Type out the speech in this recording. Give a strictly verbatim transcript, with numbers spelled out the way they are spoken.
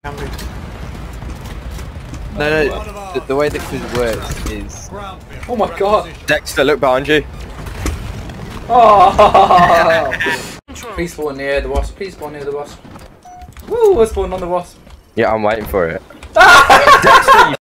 Can be. No, no, the, the way the quiz works is... Oh my god! Dexter, look behind you. Oh! Please spawn near the wasp, please spawn near the wasp. Woo, I spawned on the wasp. Yeah, I'm waiting for it. Ah! Dexter, you